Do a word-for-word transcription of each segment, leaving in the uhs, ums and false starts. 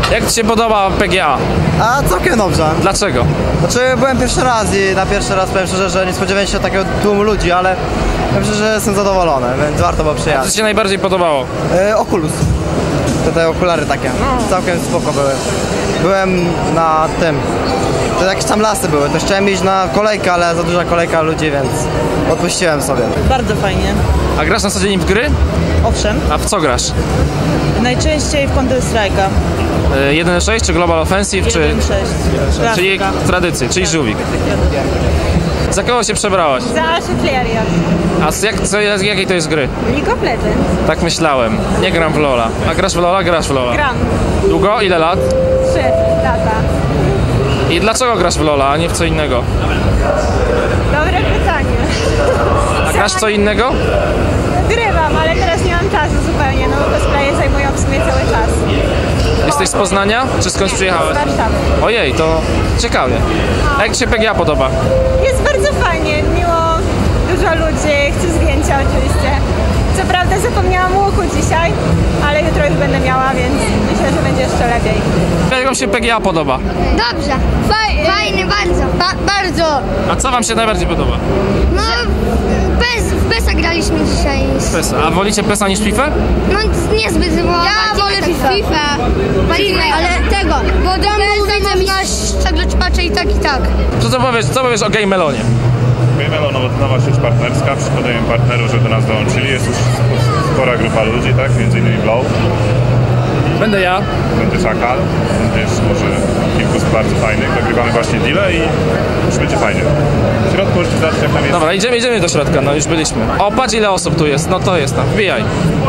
Jak ci się podoba P G A? A całkiem dobrze. Dlaczego? Znaczy byłem pierwszy raz i na pierwszy raz powiem szczerze, że nie spodziewałem się takiego tłumu ludzi, ale powiem szczerze, że jestem zadowolony, więc warto było przyjechać. Co ci się najbardziej podobało? E, Oculus. Te, te okulary takie. No. Całkiem spoko były. Byłem na tym. To jakieś tam lasy były, to chciałem iść na kolejkę, ale za duża kolejka ludzi, więc odpuściłem sobie. Bardzo fajnie. A grasz na co dzień w gry? Owszem. A w co grasz? Najczęściej w Counter Strike'a. jeden sześć czy Global Offensive, czy... jeden sześć. Czyli tradycji, czyli żółwik. Za kogo się przebrałaś? Za Aszyflerię. A z, jak, co, z jakiej to jest gry? League of Legends. Tak myślałem. Nie gram w Lola. A grasz w Lola? Grasz w Lola. Gram. Długo? Ile lat? Trzy lata. I dlaczego grasz w Lola, a nie w co innego? Dobre pytanie. A grasz w co innego? Grywam, ale teraz nie mam czasu zupełnie, no bo cosplaye zajmują w sumie cały czas. Jesteś z Poznania? Czy skądś przyjechałeś? Z Warszawy. Ojej, to ciekawie. A jak ci się P G A podoba? Jest bardzo fajnie, miło, dużo ludzi, chcę zdjęcia oczywiście. Co prawda zapomniałam łuku dzisiaj, ale jutro już będę miała, więc myślę, że będzie jeszcze lepiej. Jak wam się P G A podoba? Dobrze. Faj, fajny, bardzo. Ba, bardzo. A co wam się najbardziej podoba? No, bez, w Pesa graliśmy dzisiaj. PESA. A wolicie PESA niż FIFA? No, niezbyt, bo ja wolę FIFA. FIFA. Ale tego, bo do mnie można zagrać patrzę i tak, i tak. To co powiesz, co powiesz o Game Melonie? Game Melon, nowa sieć partnerska, przykładujemy partnerów, żeby do nas dołączyli. Jest już spora grupa ludzi, tak? Między innymi Blow. Będę ja. Będzie Szakal, też może kilku z bardzo fajnych. Nagrywamy właśnie deale i już będzie fajnie. W środku możecie zobaczyć, jak tam jest. Dobra, idziemy, idziemy do środka, no już byliśmy. O, patrz ile osób tu jest, no to jest tam, wbijaj.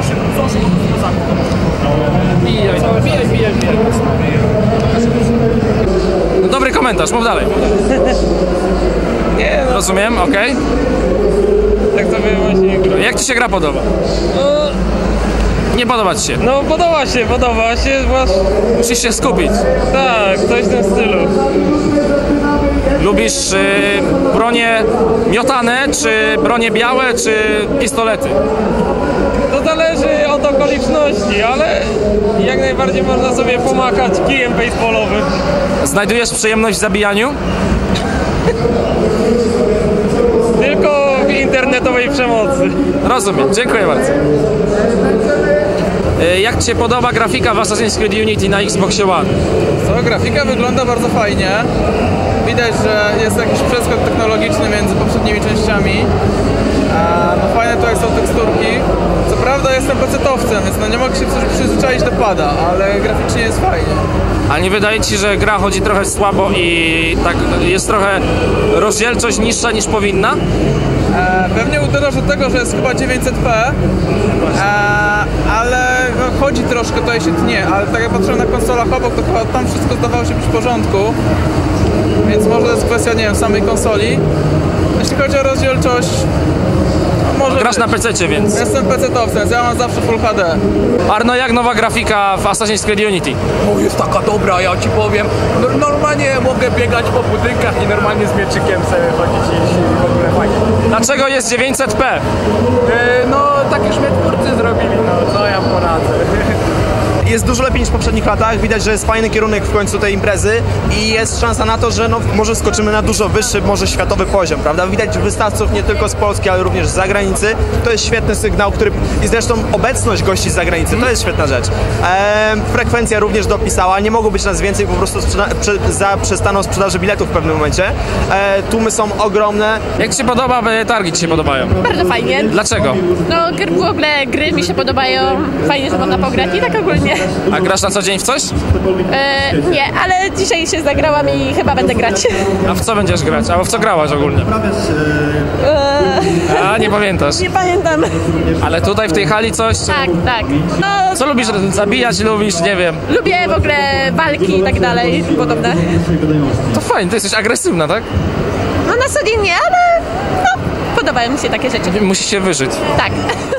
Wbijaj, no, wbijaj, wbijaj, wbijaj. No, dobry komentarz, mów dalej. Nie, no, Rozumiem, okej. tak sobie właśnie gra. Jak ci się gra podoba? No, Nie podoba ci się. no podoba się, podoba się, zwłaszcza... Musisz się skupić. Tak, coś w tym stylu. Lubisz y, bronie miotane, czy bronie białe, czy pistolety? To zależy od okoliczności, ale jak najbardziej można sobie pomachać kijem baseballowym. Znajdujesz przyjemność w zabijaniu? Tylko w internetowej przemocy. Rozumiem, dziękuję bardzo. Y, Jak ci się podoba grafika w Assassin's Creed Unity na Xboxie One? Co, grafika wygląda bardzo fajnie. Widać, że jest jakiś przeskok technologiczny między poprzednimi częściami. A, no fajne tutaj są teksturki. Co prawda jestem pecetowcem, więc no nie mogę się przyzwyczaić do pada, ale graficznie jest fajnie. A nie wydaje ci się, że gra chodzi trochę słabo i tak jest trochę rozdzielczość niższa niż powinna? E, pewnie uderzasz do tego, że jest chyba dziewięćset p, e, ale no, chodzi troszkę, tutaj się tnie, ale tak jak patrzyłem na konsolach obok, to chyba tam wszystko zdawało się być w porządku. Więc może to jest kwestia, nie wiem, samej konsoli. Jeśli chodzi o rozdzielczość, może Grasz być. na pececie, więc... Jestem pecetowcem, więc ja mam zawsze Full H D. Arno, jak nowa grafika w Assassin's Creed Unity? O, jest taka dobra, ja ci powiem. No, normalnie mogę biegać po budynkach i normalnie z mieczykiem sobie chodzić i w ogóle fajnie. Dlaczego jest dziewięćset p? Yy, no, tak już mnie twórcy zrobili, no, co ja poradzę. Jest dużo lepiej niż w poprzednich latach, widać, że jest fajny kierunek w końcu tej imprezy i jest szansa na to, że no, może skoczymy na dużo wyższy, może światowy poziom, prawda? Widać wystawców nie tylko z Polski, ale również z zagranicy. To jest świetny sygnał, który i zresztą obecność gości z zagranicy, to jest świetna rzecz. Eee, frekwencja również dopisała, nie mogło być nas więcej, po prostu prze za przestaną sprzedaży biletów w pewnym momencie. Eee, tłumy są ogromne. Jak ci się podoba, targi ci się podobają? Bardzo fajnie. Dlaczego? No w ogóle gry mi się podobają, fajnie, że można pograć i tak ogólnie. A grasz na co dzień w coś? E, nie, ale dzisiaj się zagrałam i chyba będę grać. A w co będziesz grać? Albo w co grałaś ogólnie? E, A, nie pamiętasz? nie pamiętam. Ale tutaj w tej hali coś? Tak, tak. No, Co lubisz zabijać, lubisz, nie wiem? lubię w ogóle walki i tak dalej, podobne. To fajnie, ty jesteś agresywna, tak? No na co dzień nie, ale no, podobają mi się takie rzeczy. Musisz się wyżyć. Tak.